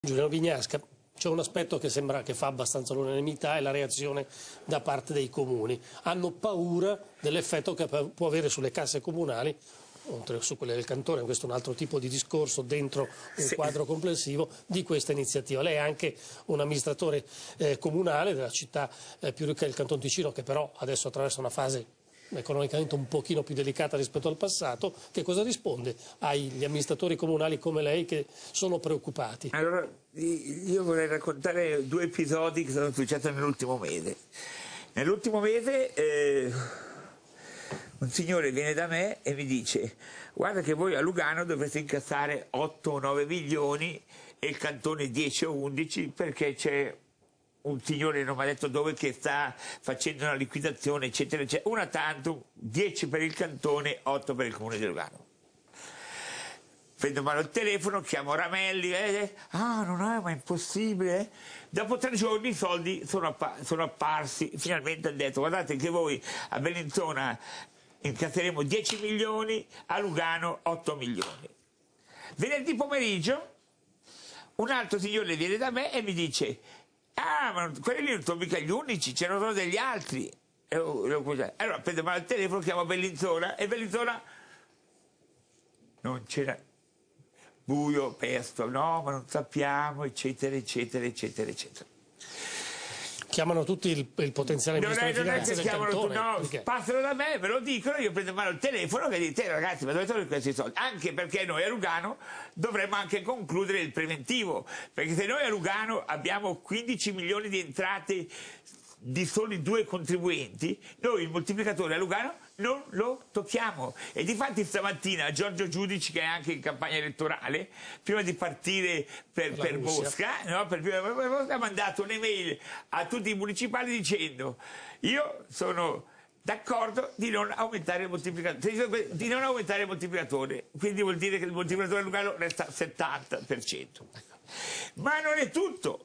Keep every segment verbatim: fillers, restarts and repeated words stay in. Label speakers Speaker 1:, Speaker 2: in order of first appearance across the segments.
Speaker 1: Giuliano Vignasca. C'è un aspetto che sembra che fa abbastanza l'unanimità, è la reazione da parte dei comuni. Hanno paura dell'effetto che può avere sulle casse comunali, oltre su quelle del cantone, questo è un altro tipo di discorso dentro un quadro complessivo di questa iniziativa. Lei è anche un amministratore eh, comunale della città eh, più ricca del Canton Ticino, che però adesso attraversa una fase economicamente un pochino più delicata rispetto al passato. Che cosa risponde agli amministratori comunali come lei che sono preoccupati?
Speaker 2: Allora, io vorrei raccontare due episodi che sono successi nell'ultimo mese. Nell'ultimo mese eh, un signore viene da me e mi dice: guarda che voi a Lugano dovreste incassare otto o nove milioni e il cantone dieci o undici, perché c'è un signore, non mi ha detto dove, che sta facendo una liquidazione, eccetera, eccetera. Una tantum, dieci per il cantone, otto per il comune di Lugano. Prendo mano il telefono, chiamo Ramelli, eh, ah, non è, ma è impossibile. Dopo tre giorni i soldi sono, appa sono apparsi, finalmente ha detto: guardate che voi a Bellinzona incasseremo dieci milioni, a Lugano otto milioni. Venerdì pomeriggio un altro signore viene da me e mi dice: ah, ma quelli non sono mica gli unici, c'erano degli altri. Allora prendo male il telefono, chiamo Bellinzona e Bellinzona non c'era, buio, pesto, no, ma non sappiamo, eccetera, eccetera, eccetera, eccetera.
Speaker 1: Chiamano tutti il, il potenziale
Speaker 2: non
Speaker 1: ministro
Speaker 2: è,
Speaker 1: di finanze del
Speaker 2: chiamano
Speaker 1: cantone.
Speaker 2: Tu, no,
Speaker 1: perché?
Speaker 2: Passano da me, me lo dicono, io prendo in mano il telefono e dico: ragazzi, ma dove trovate questi soldi? Anche perché noi a Lugano dovremmo anche concludere il preventivo, perché se noi a Lugano abbiamo quindici milioni di entrate di soli due contribuenti, noi il moltiplicatore a Lugano non lo tocchiamo. E difatti stamattina Giorgio Giudici, che è anche in campagna elettorale, prima di partire per, per, per Mosca, no? per, per, per Mosca, ha mandato un'email a tutti i municipali dicendo: io sono d'accordo di non aumentare il moltiplicatore, di non aumentare il moltiplicatore, quindi vuol dire che il moltiplicatore a Lugano resta al settanta per cento. Ma non è tutto.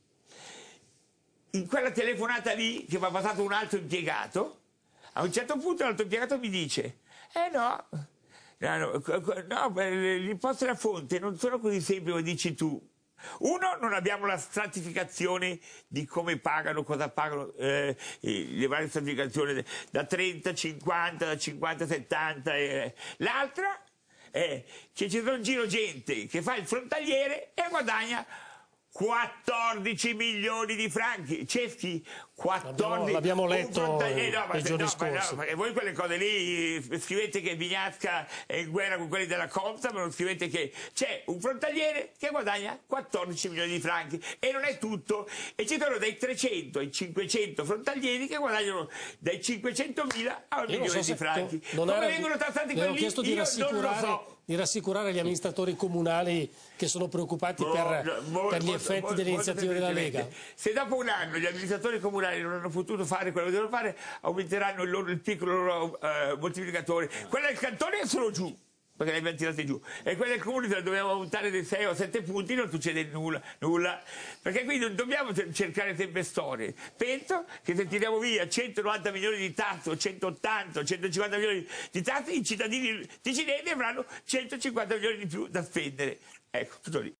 Speaker 2: In quella telefonata lì, che mi ha passato un altro impiegato, a un certo punto l'altro impiegato mi dice: eh no, no, no, no le imposte da fonte non sono così semplici come dici tu. Uno, non abbiamo la stratificazione di come pagano, cosa pagano eh, le varie stratificazioni da trenta, cinquanta, da cinquanta, settanta. Eh. L'altra è che c'è in giro gente che fa il frontaliere e guadagna quattordici milioni di franchi. Ceschi, quattordici.
Speaker 1: L'abbiamo letto
Speaker 2: eh, no,
Speaker 1: i giorni
Speaker 2: no,
Speaker 1: scorsi.
Speaker 2: No, e voi quelle cose lì scrivete che Vignasca è in guerra con quelli della Consa, ma non scrivete che c'è un frontaliere che guadagna quattordici milioni di franchi. E non è tutto. E ci sono dai trecento ai cinquecento frontalieri che guadagnano dai cinquecentomila a un milione so di franchi.
Speaker 1: Non
Speaker 2: Come
Speaker 1: era,
Speaker 2: vengono tassati quelli?
Speaker 1: Ho chiesto di
Speaker 2: Io
Speaker 1: rassicurare,
Speaker 2: non lo so.
Speaker 1: di rassicurare gli amministratori comunali che sono preoccupati per,
Speaker 2: molto,
Speaker 1: per gli
Speaker 2: molto,
Speaker 1: effetti
Speaker 2: molto,
Speaker 1: delle iniziative della Lega.
Speaker 2: Se dopo un anno gli amministratori comunali non hanno potuto fare quello che devono fare, aumenteranno il, loro, il piccolo loro uh, moltiplicatore. Quella del cantone è solo giù, perché le abbiamo tirate giù, e quella del comune se la dobbiamo aumentare dei sei o sette punti, non succede nulla, nulla. Perché qui non dobbiamo cercare sempre storie. Penso che se tiriamo via centonovanta milioni di tasse, o centottanta o centocinquanta milioni di tasse, i cittadini ticinesi avranno centocinquanta milioni di più da spendere. Ecco, tutto lì.